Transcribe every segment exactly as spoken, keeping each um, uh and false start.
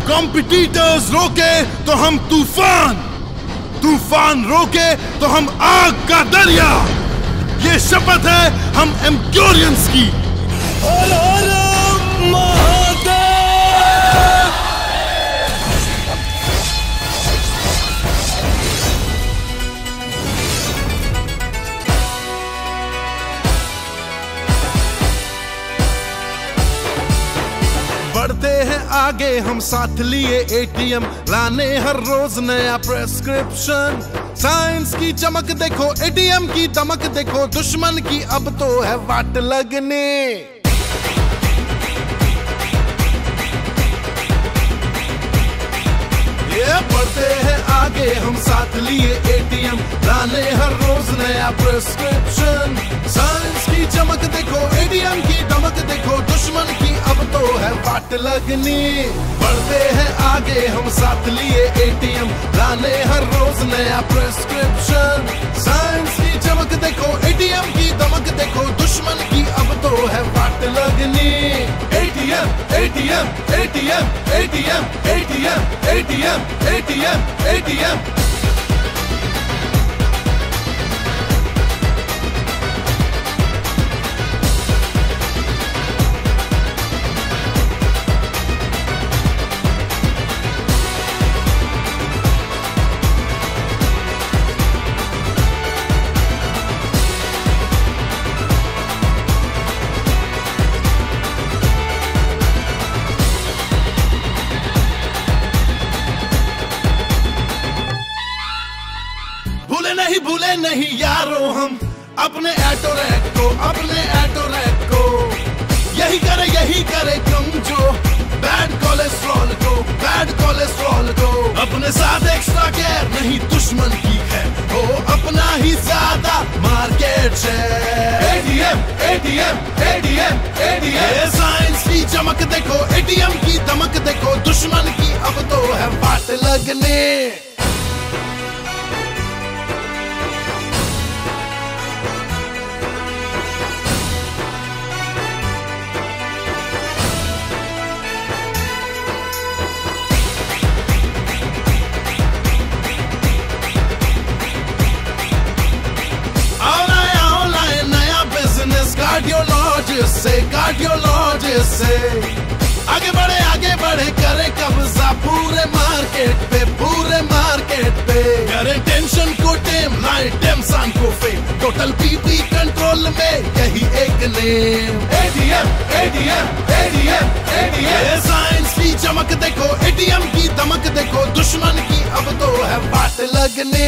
Competitors रोके तो हम तूफान, तूफान रोके तो हम आग का दरिया। ये शपथ है हम एम्प्योरियंस की। हर हर महादेव। बढ़ते हैं आगे हम साथ लिए एटीएम, लाने हर रोज नया प्रेस्क्रिप्शन। साइंस की चमक देखो, एटीएम की दमक देखो, दुश्मन की अब तो है वाट लगने। ये बढ़ते हैं आगे हम साथ लिए एटीएम, लाने हर रोज नया प्रेस्क्रिप्शन। साइंस की चमक देखो, एटीएम की दमक देखो, दुश्मन की अब तो है वाट लगनी। बढ़ते हैं आगे हम साथ लिए एटीएम, लाने हर रोज नया प्रेस्क्रिप्शन। साइंस की चमक देखो, एटीएम की दमक देखो, दुश्मन की अब तो है वाट लगनी। ATM ATM ATM ATM ATM ATM ATM ATM. भूले नहीं भूले नहीं यारो हम अपने एटोरैक को, अपने एटोरैक को। यही करे यही करे कम जो बैड कोलेस्ट्रॉल को, बैड कोलेस्ट्रॉल को। अपने साथ एक्स्ट्रा केयर नहीं दुश्मन की है, हो अपना ही ज्यादा market share. ATM ATM ATM ATM. Science की चमक देखो, एटीएम की दमक देखो, दुश्मन की अब तो है वाट लगने। कार्डियोलॉजिस्ट से, कार्डियोलॉजिस्ट से आगे बढ़े आगे बढ़े, करे कब्जा पूरे मार्केट पे, पूरे मार्केट पे। करे टेंशन को टेम, लाए टेंशन को फेम, टोटल बीपी कंट्रोल में यही एक name. ATM ATM ATM ATM. Science की चमक देखो, एटीएम की दमक देखो, दुश्मन की अब तो है वाट लगने।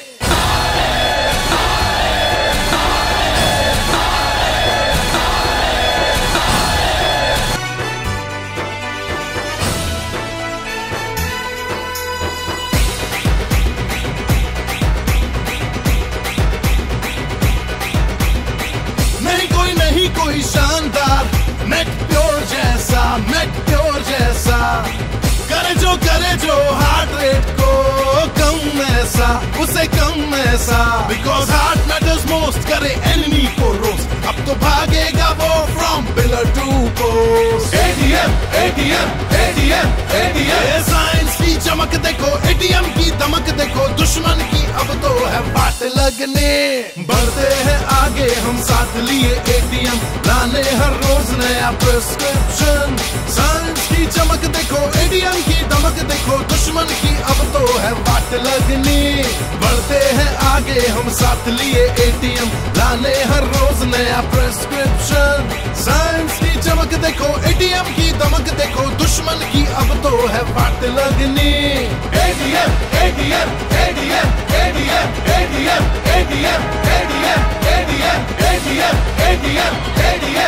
कोई शानदार नेट प्योर जैसा, नेट प्योर जैसा। करे जो करे जो हार्ट रेट को कम ऐसा, उसे कम ऐसा। बिकॉज हार्ट मैटर्स मोस्ट, करे एनिमी को रोस्ट, अब तो भागेगा वो from pillar to post. ATM ATM ATM ATM. Science की चमक देखो, एटीएम की दमक देखो, दुश्मन की अब तो है वाट लगने। बढ़ते हैं आगे हम साथ लिए एटीएम, लाने हर रोज नया प्रेस्क्रिप्शन। साइंस की चमक देखो, एटीएम की दमक देखो, दुश्मन की अब तो है वाट लगनी। बढ़ते हैं आगे हम साथ लिए एटीएम, लाने हर रोज नया प्रेस्क्रिप्शन। साइंस की चमक देखो, एटीएम की दमक देखो, दुश्मन की अब तो है वाट लगनी। ATM ATM ATM ATM ATM ATM ATM ATM ATM ATM ATM.